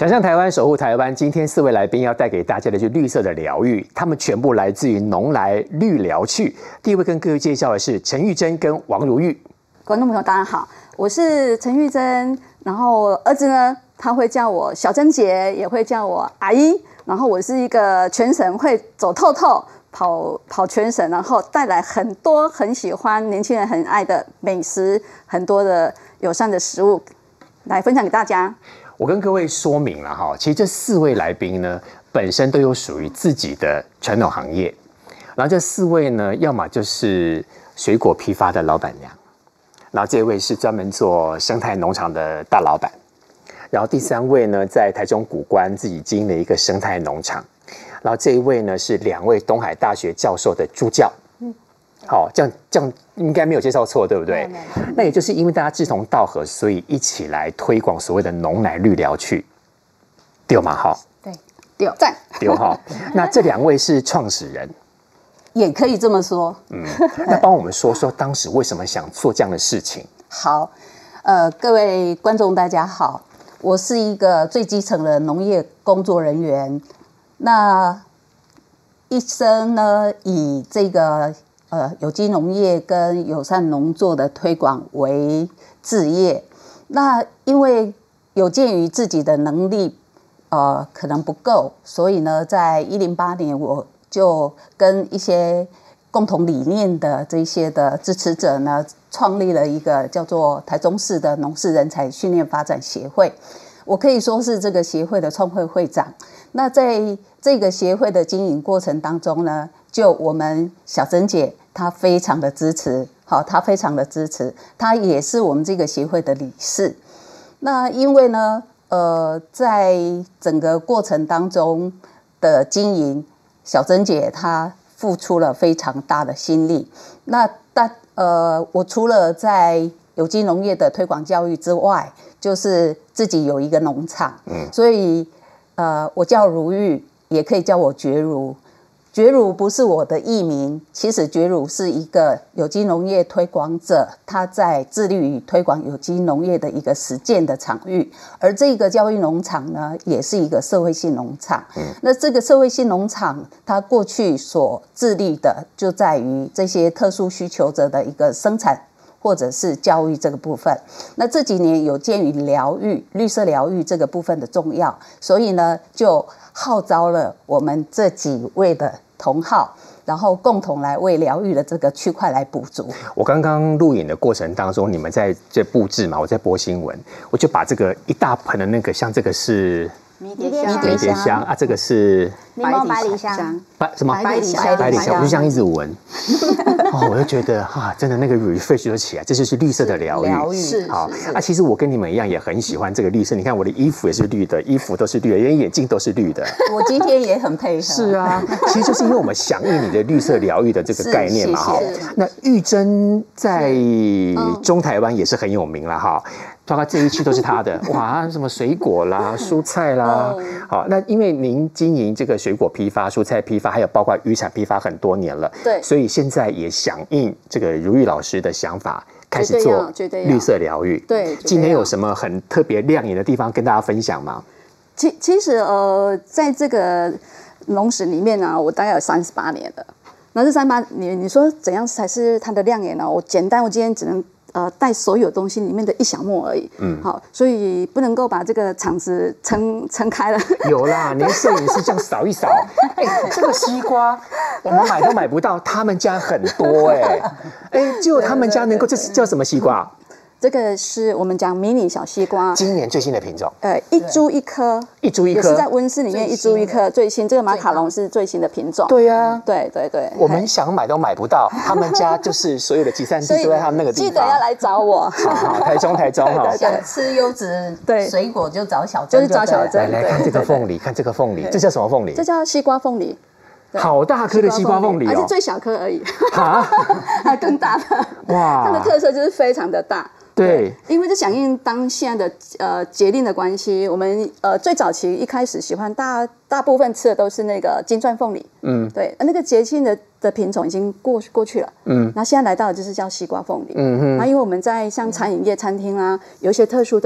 想象台湾，守护台湾。今天4位来宾要带给大家的是绿色的疗愈，他们全部来自于农来绿疗趣。第一位跟各位介绍的是陈玉珍跟王如玉。 观众朋友大家好，我是陈玉珍，然后儿子呢他会叫我小珍姐，也会叫我阿姨。然后我是一个全省会走透透。跑全省，然后带来很多很喜欢年轻人很爱的美食，很多的友善的食物来分享给大家。 我跟各位说明了哈，其实这4位来宾呢，本身都有属于自己的传统行业。然后这4位呢，要么就是水果批发的老板娘，然后这位是专门做生态农场的大老板，然后第3位呢，在台中古关自己经营了一个生态农场。然后这一位呢是2位东海大学教授的助教，好，这样应该没有介绍错，对不对？那也就是因为大家志同道合，所以一起来推广所谓的农来绿疗趣，对吗？好， 对，对，赞， 对哈。那这2位是创始人， 也可以这么说。 那帮我们说说当时为什么想做这样的事情？ 好，各位观众大家好，我是一个最基层的农业工作人员。那一生呢，以这个有机农业跟友善农作的推广为志业。那因为有鉴于自己的能力可能不够，所以呢，在108年我就跟一些共同理念的这些的支持者呢，创立了一个叫做台中市的农事人才训练发展协会。我可以说是这个协会的创会会长。那在这个协会的经营过程当中呢，就我们小珍姐她非常的支持，她非常的支持，她也是我们这个协会的理事。那因为呢，在整个过程当中的经营，小珍姐她付出了非常大的心力。那我除了在有机农业的推广教育之外，就是自己有一个农场，所以我叫如玉，也可以叫我觉如。觉如不是我的艺名，其实觉如是一个有机农业推广者，他在致力于推广有机农业的一个实践的场域。而这个教育农场呢，也是一个社会性农场。那这个社会性农场，它过去所致力的，就在于这些特殊需求者的一个生产或者是教育这个部分。那这几年有鉴于疗愈、绿色疗愈这个部分的重要，所以呢，就号召了我们这几位的同好，然后共同来为疗愈的这个区块来补足。 我刚刚录影的过程当中，你们在这布置嘛，我在播新闻，我就把这个一大盆的那个，像这个是迷迭香啊，这个是柠檬百里香， 什么百里香， 我就这样一直闻，我就觉得真的那个 refresh 就起来，这就是绿色的疗愈。 是好啊，其实我跟你们一样也很喜欢这个绿色。你看我的衣服也是绿的，衣服都是绿的，连眼镜都是绿的。 我今天也很配合。 是啊，其实就是因为我们响应你的绿色疗愈的这个概念嘛哈。那玉珍在中台湾也是很有名了哈。包括这一区都是他的，哇，什么水果啦、蔬菜啦，好，那因为您经营这个水果批发、蔬菜批发，还有包括渔产批发很多年了， 对， 所以现在也响应这个如玉老师的想法，开始做绿色疗愈。 对， 今天有什么很特别亮眼的地方跟大家分享吗？ 其实在这个农史里面呢，我大概有38年了。那这38年，你说怎样才是它的亮眼呢？我今天只能带所有东西里面的一小沫而已，好，所以不能够把这个场子撑开了。 有啦，连摄影师这样扫一扫，这个西瓜我们买都买不到，他们家很多就他们家能够，这是叫什么西瓜？ 这个是我们讲迷你小西瓜， 今年最新的品种。 一株一颗， 一株一颗， 也是在温室里面一株一颗，最新。这个马卡龙是最新的品种。 对呀， 对。 我们想买都买不到，他们家就是所有的集散地都在他们那个地方。 记得要来找我。 好，台中哈。 想吃优质水果就找小珍， 就是找小珍。 来看这个凤梨，看这个凤梨，这叫什么凤梨？ 这叫西瓜凤梨。 好大颗的西瓜凤梨而且最小颗而已。还更大的。哇！它的特色就是非常的大。对，因为这响应当下的节令的关系，我们最早期一开始喜欢大部分吃的都是那个金钻凤梨，对，那个节庆的品种已经过去了，那现在来到的就是叫西瓜凤梨，那因为我们在像餐饮业、餐厅啊，有一些特殊的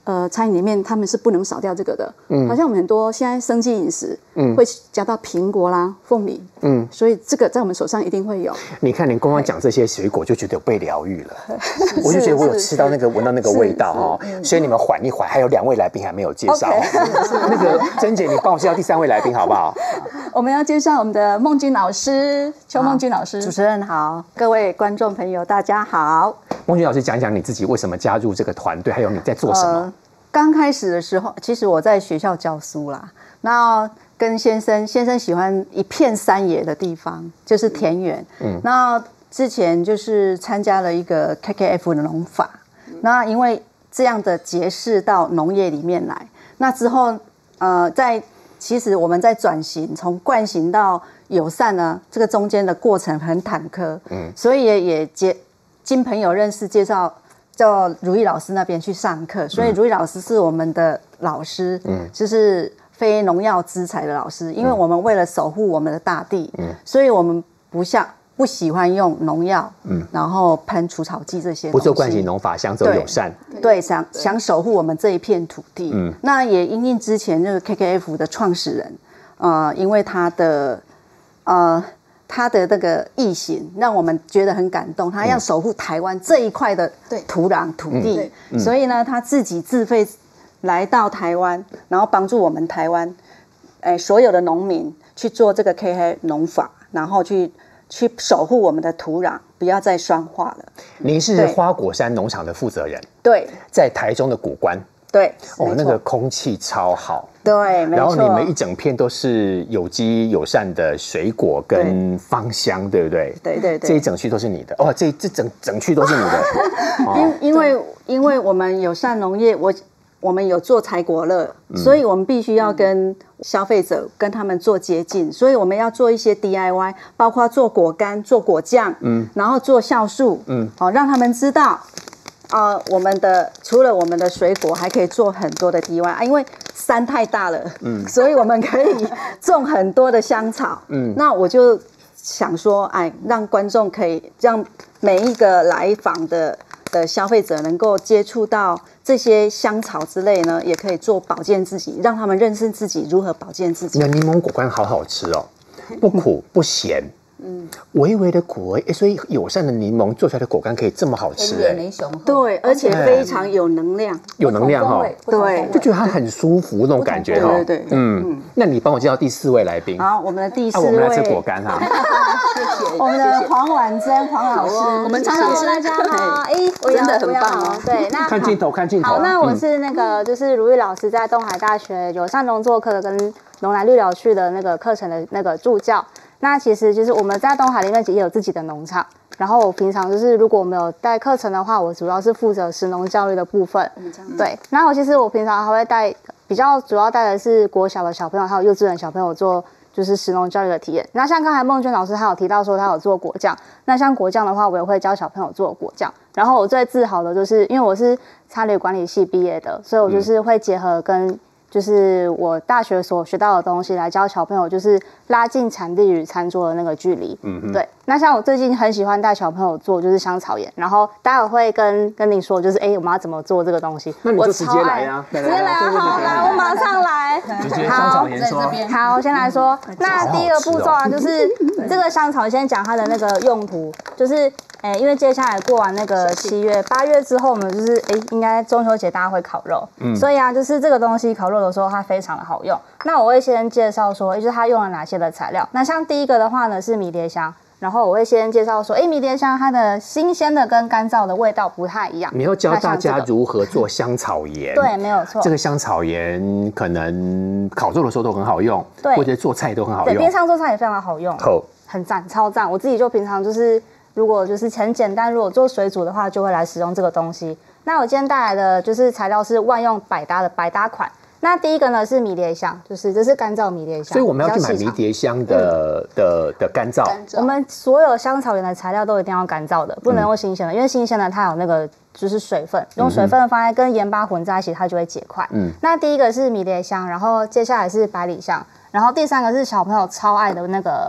餐饮里面他们是不能少掉这个的。好像我们很多现在生计饮食，会加到苹果啦、凤梨，所以这个在我们手上一定会有。 你看，你刚刚讲这些水果，就觉得有被疗愈了，我就觉得我有吃到那个闻到那个味道哦。所以你们缓一缓，还有2位来宾还没有介绍。那个珍姐，你帮我介绍第3位来宾好不好？ 我们要介绍我们的孟君老师，邱孟君老师。 主持人好，各位观众朋友大家好。 孟君老师，讲讲你自己为什么加入这个团队，还有你在做什么？ 刚开始的时候，其实我在学校教书啦，那跟先生喜欢一片山野的地方，就是田园。那之前就是参加了一个 KKF 的农法，那因为这样的结识到农业里面来，那之后其实我们在转型，从惯行到友善呢，这个中间的过程很坎坷，所以也经朋友认识介绍。叫如意老师那边去上课，所以如意老师是我们的老师，就是非农药资材的老师。因为我们为了守护我们的大地，所以我们不喜欢用农药，然后喷除草剂这些东西， 不做惯行农法，想走友善， 对，想守护我们这一片土地。那也因应之前那个 KKF 的创始人，因为他的那个义行让我们觉得很感动，他要守护台湾这一块的土壤土地，所以呢，他自己自费来到台湾，然后帮助我们台湾，所有的农民去做这个 KK 农法，然后去守护我们的土壤，不要再酸化了。 您是花果山农场的负责人， 对， 在台中的谷关。 对， 那个空气超好， 对，没错。 然后你们一整片都是有机友善的水果跟芳香，对不对？ 对， 这一整区都是你的哦，这整区都是你的。因为我们友善农业，我们有做采果乐，所以我们必须要跟消费者跟他们做接近，所以我们要做一些 DIY， 包括做果干、做果酱，然后做酵素，让他们知道。我们除了我们的水果，还可以做很多的 DIY，因为山太大了，所以我们可以种很多的香草。那我就想说，让观众可以让每一个来访的消费者能够接触到这些香草之类呢，也可以做保健自己，让他们认识自己如何保健自己。 那柠檬果干好好吃哦，不苦不咸。微微的苦味，所以友善的柠檬做出来的果干可以这么好吃对，而且非常有能量， 有能量哈， 对， 就觉得它很舒服那种感觉哈， 对， 那你帮我介绍第4位来宾。 好，我们的第4位， 我们来吃果干哈， 我们的黄婉珍黄老师， 我们常常吃， 大家好， 真的很棒哦。 对，那看镜头。 好，那我是那个就是如意老师在东海大学友善农作课跟农来绿疗区的那个课程的那个助教。那其实就是我们在东海里面也有自己的农场，然后我平常就是如果我们有带课程的话，我主要是负责食农教育的部分。对，然后其实我平常还会带比较主要带的是国小的小朋友还有幼稚园小朋友做就是食农教育的体验。那像刚才孟娟老师他有提到说他有做果酱，那像果酱的话我也会教小朋友做果酱。然后我最自豪的就是因为我是餐旅管理系毕业的，所以我就是会结合跟就是我大学所学到的东西来教小朋友，就是拉近产地与餐桌的那个距离。对。那像我最近很喜欢带小朋友做就是香草盐，然后待会会跟你说，就是我们要怎么做这个东西。 那你就直接来呀， 直接来啊！好，来，我马上来。 直接香草盐说。 好，我先来说。那第一个步骤啊，就是这个香草，先讲它的那个用途，就是因为接下来过完那个7月、8月之后，我们就是应该中秋节大家会烤肉，所以啊，就是这个东西烤肉的时候它非常的好用。那我会先介绍说，就是它用了哪些的材料。那像第一个的话呢是迷迭香，然后我会先介绍说，迷迭香它的新鲜的跟干燥的味道不太一样。 你要教大家如何做香草盐， 对，没有错。 这个香草盐可能烤肉的时候都很好用， 对， 或者做菜都很好用， 对，平常做菜也非常好用，很赞，超赞。我自己就平常就是。如果就是很简单，如果做水煮的话，就会来使用这个东西。那我今天带来的就是材料是万用百搭的百搭款。那第一个呢是迷迭香，就是这是干燥迷迭香， 所以我们要去买迷迭香的干燥。 我们所有香草园的材料都一定要干燥的，不能用新鲜的，因为新鲜的它有那个就是水分，用水分放在跟盐巴混在一起，它就会结块。那第一个是迷迭香，然后接下来是百里香，然后第3个是小朋友超爱的那个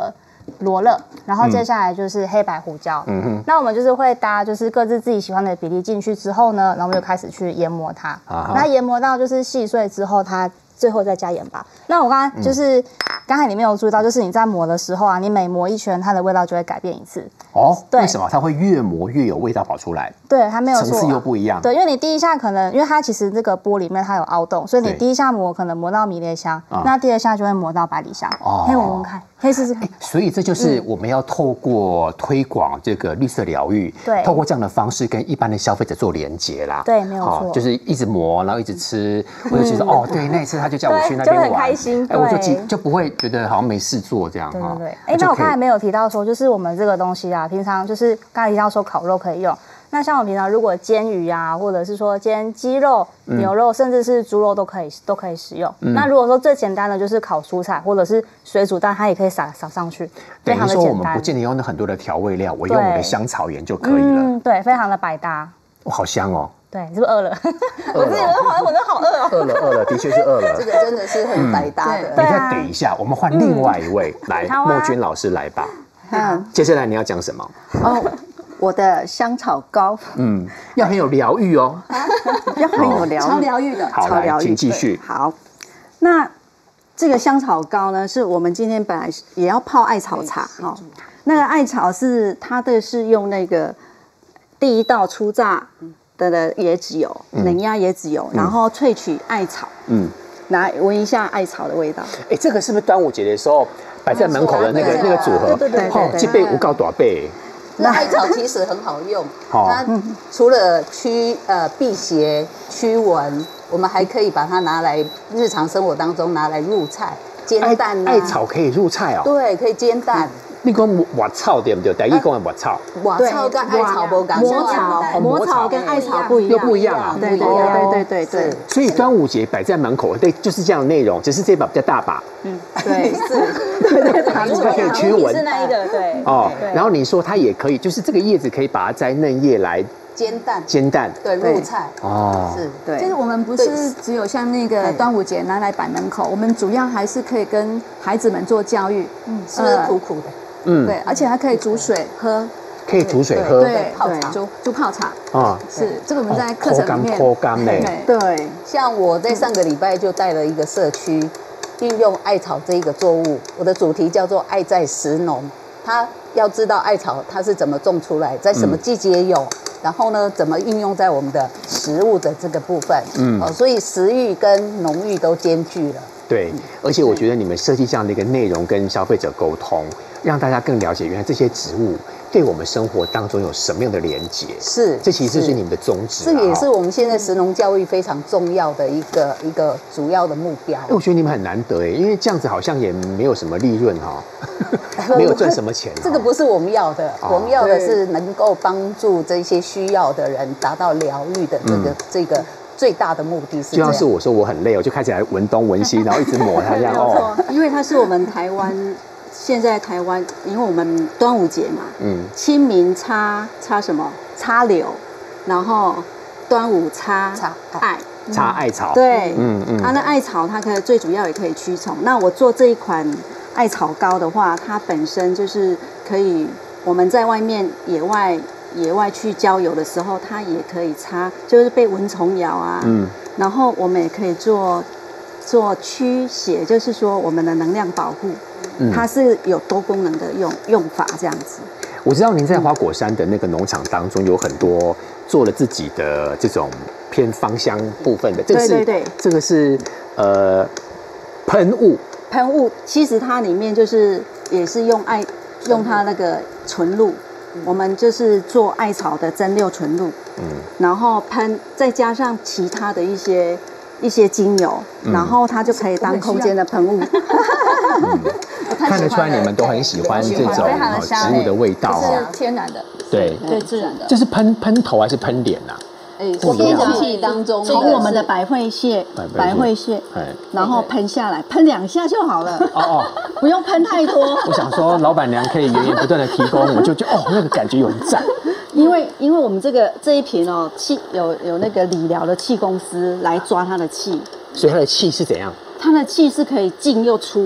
罗勒，然后接下来就是黑白胡椒。那我们就是会搭就是各自己喜欢的比例进去之后呢，然后我们就开始去研磨它。那研磨到就是细碎之后，它最后再加盐巴。那我刚刚就是刚才你没有注意到，就是你在磨的时候啊，你每磨一圈，它的味道就会改变一次。 哦， 对为什么它会越磨越有味道跑出来？ 对，它没有错， 层次又不一样。 对，因为你第一下可能，因为它其实这个玻里面它有凹洞，所以你第一下磨可能磨到迷迭香，那第二下就会磨到百里香。可以闻闻看，可以试试看。 所以这就是我们要透过推广这个绿色疗愈， 对， 透过这样的方式跟一般的消费者做连结啦。 对，没有错， 就是一直磨，然后一直吃，或者觉得哦，对，那一次他就叫我去那边玩， 就很开心， 我就不会觉得好像没事做这样哈。 对。那我刚才没有提到说，就是我们这个东西啊，平常就是刚才提到说烤肉可以用。那像我平常如果煎鱼啊，或者是说煎鸡肉、牛肉，甚至是猪肉都可以使用。那如果说最简单的就是烤蔬菜或者是水煮蛋，它也可以撒上去，非常的简单。 等于说我们不见得用很多的调味料，我用我的香草盐就可以了。 对，非常的百搭。 哇，好香哦！ 对，是不是饿了？我自己我真的好饿哦。 饿了，的确是饿了。 这个真的是很百搭的。 你再给一下，我们换另外一位来，墨君老师来吧。接下来你要讲什么？ 我的香草膏， 要很有疗愈哦， 要很有疗愈， 超疗愈的。 好，来，请继续。 好，那这个香草膏呢，是我们今天本来也要泡艾草茶哈。那个艾草它的是用那个第一道初榨的椰子油，冷压椰子油，然后萃取艾草，来闻一下艾草的味道。 哎，这个是不是端午节的时候摆在门口的那个组合？ 对， 这杯无告短杯。 那艾草其实很好用，它除了辟邪驱蚊，我们还可以把它拿来日常生活当中拿来入菜，煎蛋啊。 艾草可以入菜哦。 对，可以煎蛋。 你讲抹草对不对？第一讲的抹草。 抹草跟艾草不同， 抹草跟艾草不一样， 又不一样啊。 对。 所以端午节摆在门口，对，就是这样的内容，只是这把比较大把。 对，是。 它可以驱蚊。 是那一个对。 然后你说它也可以，就是这个叶子可以把它摘嫩叶来煎蛋， 对，入菜。 是，对。就是我们不是只有像那个端午节拿来摆门口，我们主要还是可以跟孩子们做教育， 是不是苦苦的？ 对，而且还可以煮水喝， 可以煮水喝， 对，泡茶，煮泡茶是这个我们在课程里面， 脱干嘞， 对。 像我在上个礼拜就带了一个社区，运用艾草这一个作物，我的主题叫做“爱在食农”，它要知道艾草它是怎么种出来，在什么季节有，然后呢怎么运用在我们的食物的这个部分，所以食欲跟农欲都兼具了。 对，而且我觉得你们设计这样的一个内容跟消费者沟通，让大家更了解原来这些植物对我们生活当中有什么样的连结。 是， 这其实就是你们的宗旨。 这也是我们现在食农教育非常重要的一个主要的目标。 我觉得你们很难得因为这样子好像也没有什么利润没有赚什么钱。 这个不是我们要的，我们要的是能够帮助这些需要的人达到疗愈的这个。最大的目的是就像是我说我很累，我就开始来闻东闻西，然后一直抹它这样因为它是我们台湾现在台湾，因为我们端午节嘛，清明擦什么？擦柳，然后端午擦艾草， 对，那艾草它最主要也可以驱虫。那我做这一款艾草膏的话，它本身就是可以我们在外面野外去郊游的时候，它也可以擦，就是被蚊虫咬啊。然后我们也可以做驱邪，就是说我们的能量保护，它是有多功能的用法这样子。 我知道您在花果山的那个农场当中有很多做了自己的这种偏芳香部分的， 对， 这个是喷雾， 其实它里面就是也是用它那个纯露。我们就是做艾草的蒸馏纯露，然后再加上其他的一些精油，然后它就可以当空间的喷雾。 看得出来你们都很喜欢这种植物的味道是天然的， 对自然的。 这是喷头还是喷脸啊？ 空气当中从我们的百会蟹，然后喷下来，喷2下就好了。不用喷太多。 我想说，老板娘可以源源不断的提供，我就觉得那个感觉有很赞。 因为我们这一瓶气有那个理疗的气公司来抓它的气， 所以它的气是怎样？ 它的气是可以进又出。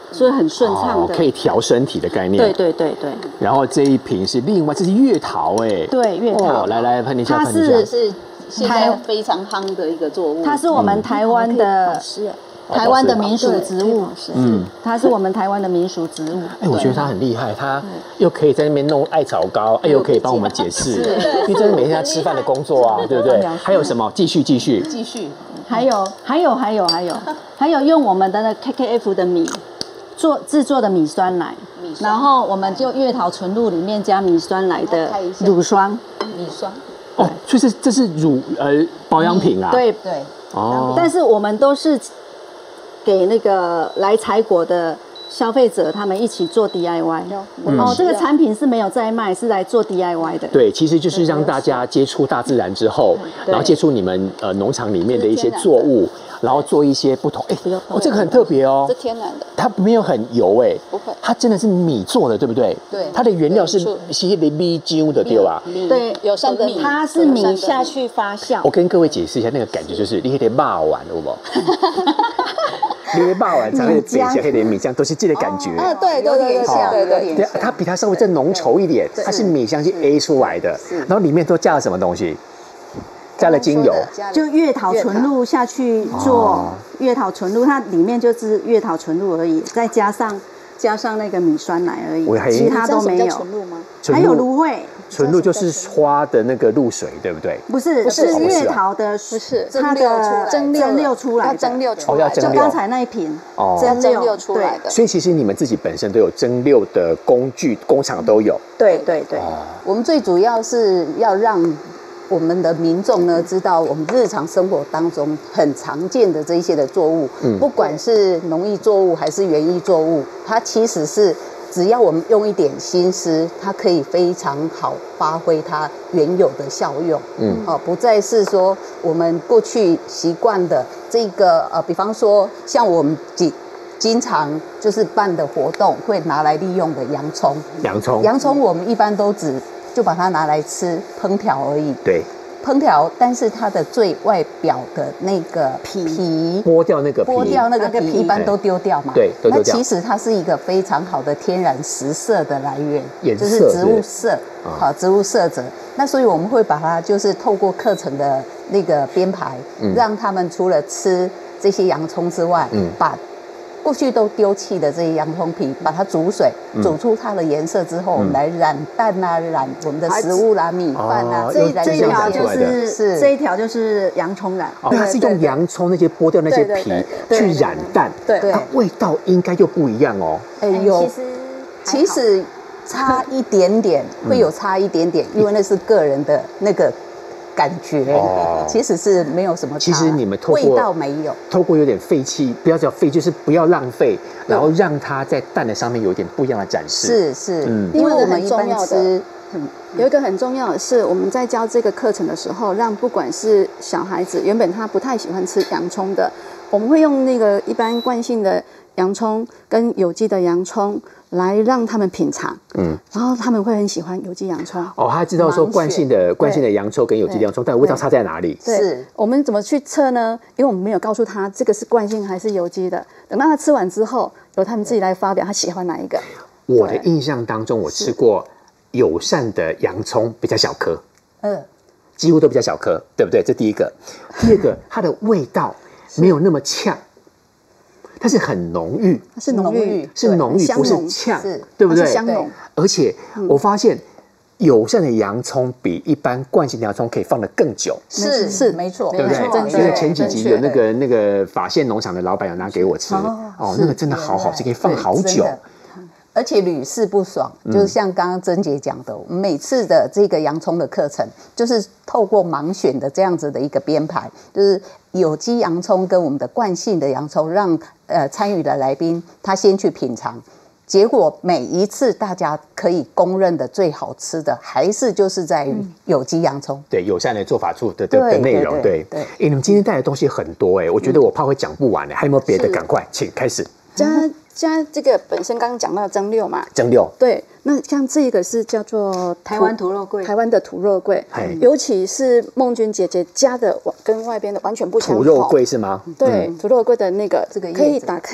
所以很顺畅的。 可以调身体的概念。 对对对对。 然后这一瓶是另外，这是月桃哎。 对，月桃。 来喷一下， 它是现在非常夯的一个作物。 它是我们台湾的。台湾的民俗植物，它是我们台湾的民俗植物。 我觉得它很厉害，它又可以在那边弄艾草膏，又可以帮我们解释，因为这是每天在吃饭的工作啊，对不对？还有什么？继续。 还有用我们的 KKF 的米制作的米酸奶，然后我们就月桃纯露里面加米酸奶的乳霜。 米酸。 所以这是保养品啊。 对。但是我们都是给那个来采果的消费者，他们一起做 DIY。这个产品是没有在卖，是来做 DIY 的。 对，其实就是让大家接触大自然之后，然后接触你们农场里面的一些作物，然后做一些不同。这个很特别哦， 是天然的， 它没有很油不会， 它真的是米做的，对不对？ 对， 它的原料是米酒的，对吧？ 对， 友善的米， 它是米下去发酵。 我跟各位解释一下那个感觉，就是你得骂完，好不好？你骂完才会北下黑点米浆，都是这个感觉。 对， 它比它稍微再浓稠一点，它是米香去 A 出来的，然后里面都加了什么东西？加了精油， 就月桃纯露下去做月桃纯露，它里面就是月桃纯露而已，再加上那个米酸奶而已，其他都没有。 纯露吗？ 还有芦荟。 纯露就是花的那个露水，对不对？ 不是月桃的， 不是它的蒸馏出来的，就刚才那一瓶蒸馏出来的。 所以其实你们自己本身都有蒸馏的工具，工厂都有。 对， 我们最主要是要让我们的民众呢知道我们日常生活当中很常见的这一些的作物，不管是农艺作物还是园艺作物，它其实是只要我们用一点心思，它可以非常好发挥它原有的效用。不再是说我们过去习惯的这个比方说像我们经常就是办的活动会拿来利用的洋葱我们一般都就把它拿来吃烹调而已。 对。 烹调，但是它的最外表的那个皮剥掉那个皮，一般都丢掉嘛。 对，都丢掉。 那其实它是一个非常好的天然食色的来源，就是植物色，植物色泽。那所以我们会把它就是透过课程的那个编排，让他们除了吃这些洋葱之外，把过去都丢弃的这些洋葱皮，把它煮水，煮出它的颜色之后，我们来染蛋啊，染我们的食物啦、米饭啊， 这一条就是洋葱染。 它是用洋葱那些剥掉那些皮去染蛋，那味道应该就不一样哦。 其实差一点点，会有差一点点，因为那是个人的那个感觉，其实是没有什么差。 其实你们透过味道没有， 透过有点废弃，不要叫废，就是不要浪费，然后让它在蛋的上面有一点不一样的展示。 是，因为我们一般吃。 有一个很重要的是，我们在教这个课程的时候，让不管是小孩子原本他不太喜欢吃洋葱的，我们会用那个一般惯性的洋葱跟有机的洋葱来让他们品尝，然后他们会很喜欢有机洋葱。 他知道说惯性的洋葱跟有机洋葱，但味道差在哪里？ 是我们怎么去测呢？因为我们没有告诉他这个是惯性还是有机的，等到他吃完之后，由他们自己来发表他喜欢哪一个。 我的印象当中，我吃过友善的洋葱比较小颗，几乎都比较小颗，对不对？这第一个。第二个，它的味道没有那么呛，它是很浓郁， 是浓郁， 不是呛，对不对？ 香浓。 而且我发现友善的洋葱比一般惯性的洋葱可以放得更久， 是没错， 对不对？因为前几集有那个法线农场的老板有拿给我吃，那个真的好好吃，可以放好久。 而且屡试不爽，就是像刚刚珍姐讲的，我们每次的这个洋葱的课程，就是透过盲选的这样子的一个编排，就是有机洋葱跟我们的惯性的洋葱，让参与的来宾他先去品尝，结果每一次大家可以公认的最好吃的，还是就是在于有机洋葱。 对，友善的做法处的内容。对，你们今天带的东西很多我觉得我怕会讲不完还有没有别的？赶快，请开始。 加这个本身刚刚讲到的蒸馏嘛，对，那像这个是叫做台湾土肉桂， 台湾的土肉桂，尤其是梦君姐姐加的跟外边的完全不相同。 土肉桂是吗？ 对，土肉桂的那个可以打开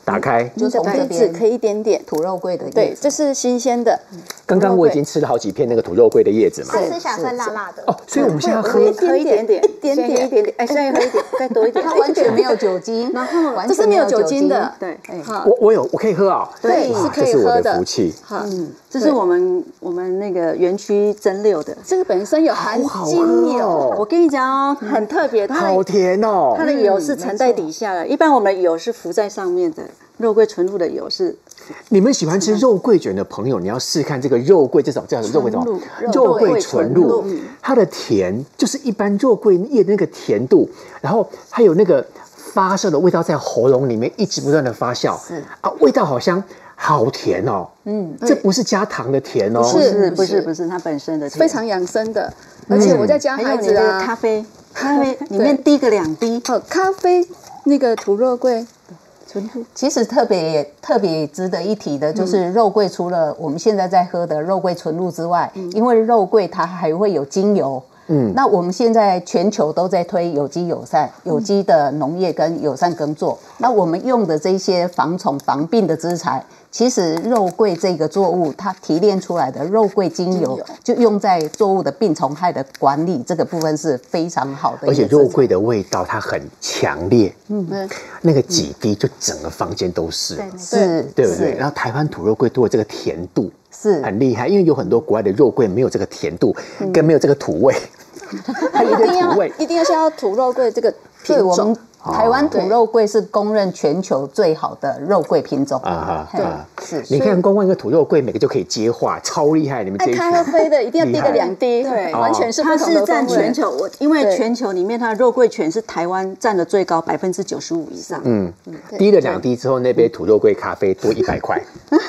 打开。 就从这鼻子边可以一点点。 土肉桂的叶子， 对，这是新鲜的。 刚刚我已经吃了好几片那个土肉桂的叶子嘛。 吃起来会辣辣的。 哦，所以我们现在要喝喝一点点， 一点点先喝一点点，哎，现在喝一点，再多一点。 它完全没有酒精，然后这是没有酒精的。 对， 我可以喝啊。 对， 哇是可以这是我的喝的。 福气。 这是我们那个园区蒸馏的。 这个本身有含精油， 我跟你讲哦，很特别， 好甜哦。 它的油是沉在底下的，一般我们的油是浮在上面的，肉桂纯露的油是。 你们喜欢吃肉桂卷的朋友，你要试看这个肉桂这种叫肉桂什么？肉桂纯露，它的甜就是一般肉桂叶的那个甜度，然后还有那个发酵的味道在喉咙里面一直不断的发酵，味道好香。好甜哦，这不是加糖的甜哦， 不是它本身的甜， 非常养生的，而且我在家孩子啊， 咖啡里面滴个2滴， 咖啡那个土肉桂纯露， 其实特别值得一提的就是肉桂，除了我们现在在喝的肉桂纯露之外，因为肉桂它还会有精油。那我们现在全球都在推有机友善、有机的农业跟友善耕作。那我们用的这些防虫防病的资材，其实肉桂这个作物它提炼出来的肉桂精油，就用在作物的病虫害的管理这个部分是非常好的。 而且肉桂的味道它很强烈，那个几滴就整个房间都是，对不对？然后台湾土肉桂多了这个甜度。是很厉害，因为有很多国外的肉桂没有这个甜度，跟没有这个土味， 它一定要像土肉桂这个品种。 我们台湾土肉桂是公认全球最好的肉桂品种是。你看，光一个土肉桂，每个就可以接话，超厉害！你们这一群咖啡的一定要滴个2滴，对，完全是不同的风味。 它是占全球，因为全球里面它的肉桂犬是台湾占的最高95%以上。 滴了2滴之后，那杯土肉桂咖啡多100块。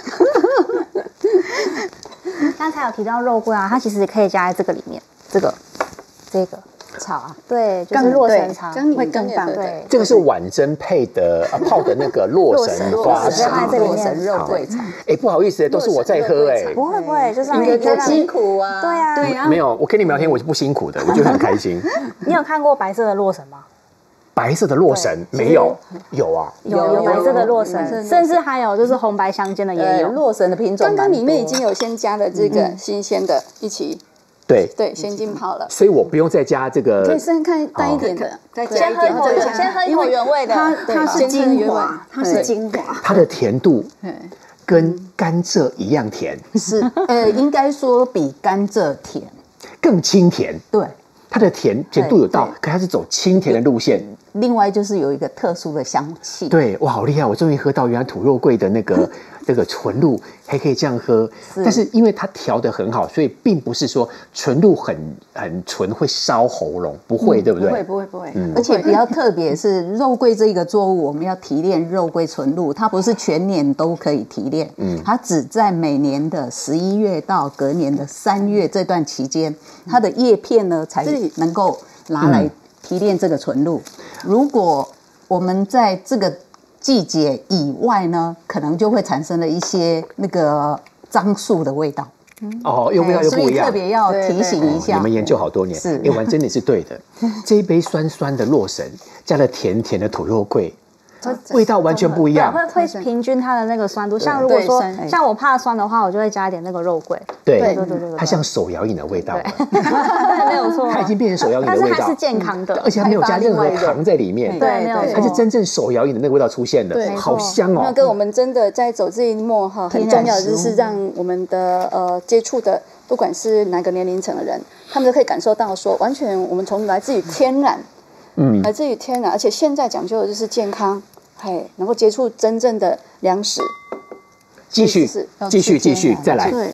刚才有提到肉桂啊，它其实可以加在这个里面，这个茶啊， 对，就是洛神茶会更棒。 对， 这个是婉珍配的泡的那个洛神花茶， 洛神肉桂茶。 不好意思，都是我在喝不会，就是你很辛苦啊。 对啊， 没有，我跟你们聊天我是不辛苦的，我就很开心。 你有看过白色的洛神吗？ 白色的洛神没有，有啊， 有白色的洛神，甚至还有就是红白相间的也有。 洛神的品种刚刚里面已经有先加了这个新鲜的一起， 对， 先浸泡了， 所以我不用再加这个。 可以先看淡一点的， 先喝一口原味的， 它是精华，它是精华， 它的甜度跟甘蔗一样甜， 是应该说比甘蔗甜， 更清甜。 对。 它的甜度有到，可它是走清甜的路线。 另外就是有一个特殊的香气。 对，哇，好厉害！我终于喝到原来土肉桂的那个这个纯露还可以这样喝。但是因为它调得很好，所以并不是说纯露很纯会烧喉咙，不会，对不对？ 不会。而且比较特别是肉桂这一个作物，我们要提炼肉桂纯露，它不是全年都可以提炼，它只在每年的11月到隔年的3月这段期间，它的叶片呢才能够拿来提炼这个纯露。如果我们在这个季节以外呢，可能就会产生了一些那个樟树的味道。 又味道又不一样， 所以特别要提醒一下。 你们研究好多年，完真的是对的。这一杯酸酸的洛神，加了甜甜的土肉桂，味道完全不一样， 会平均它的那个酸度。像如果说像我怕酸的话，我就会加一点那个肉桂。 对，它像手摇饮的味道， 没有错， 它已经变成手摇饮的味道， 但是它是健康的， 而且它没有加任何糖在里面， 对，没有错， 它是真正手摇饮的那个味道出现的，好香哦。 那跟我们真的在走这一幕很重要的就是让我们的接触的，不管是哪个年龄层的人，他们都可以感受到说，完全我们从来自于天然。来自于天然，而且现在讲究的就是健康，能够接触真正的粮食。 继续，再来。 对。